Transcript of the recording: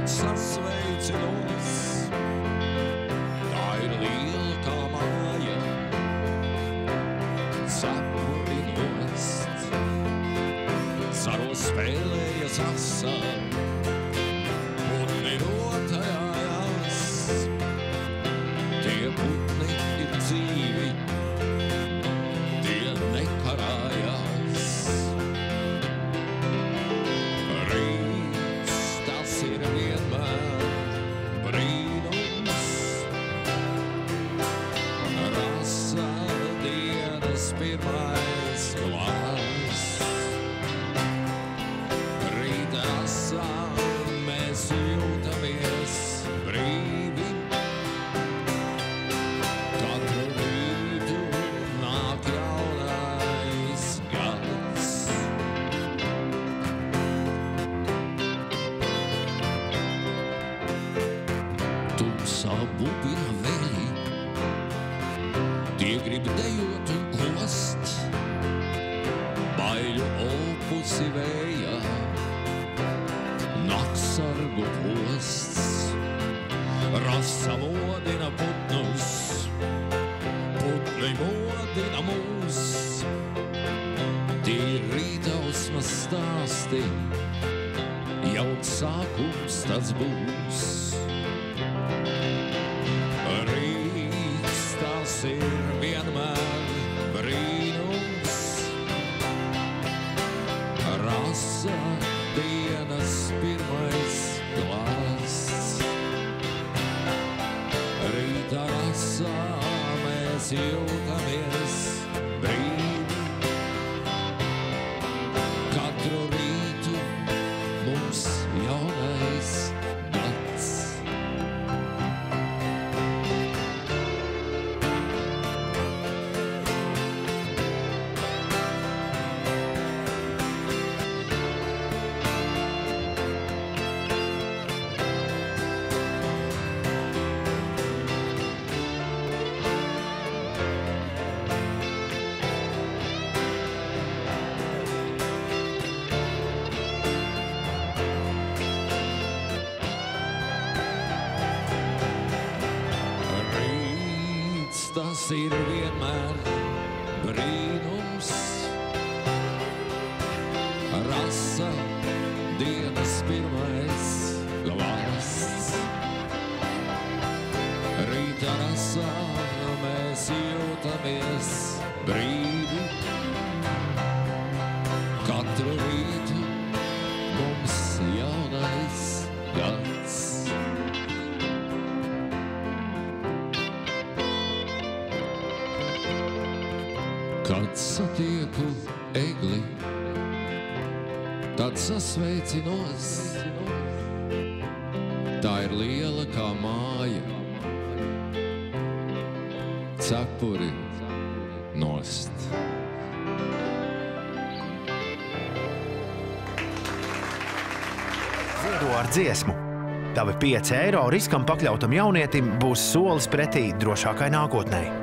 sasveicinos. Tā ir liela kā māja, cepuri nost. Saros spēlējas asa, putni rotajājās. Tie putni ir dzīvi, tie nekarājās. Rīts tas ir vienmēr brīnums. Rasa dienas pirmais glāzs. Rīta rasā mēs jūtamies brīvi. Katru rītu nāk jaunais gads. Tumsā bubina vēļi, tie grib dejot un kost. Baiļu opusi vējā, naksargu posts. Rasa modina putnus, putni modina mūs. Tie ir rītausmas stāsti, jauns sākums tas būs. Rīts tas ir vienmēr brīnums. Rasa dienas pirmais glāzs. Rīta rasā mēs jūtamies brīvi. Katru rītu mums jaunais gads. Rīts tas ir vienmēr brīnums. Rasa dienas pirmais glāzs. Rīta rasā mēs jūtamies brīvi. Katru rītu mums jaunais gads. Kad satieku egli, tad sasveicinos. Tā ir liela kā māja, cepuri nost. Ziedo ar dziesmu. Tavi 5 eiro riskam pakļautam jaunietim būs solis pretī drošākai nākotnei.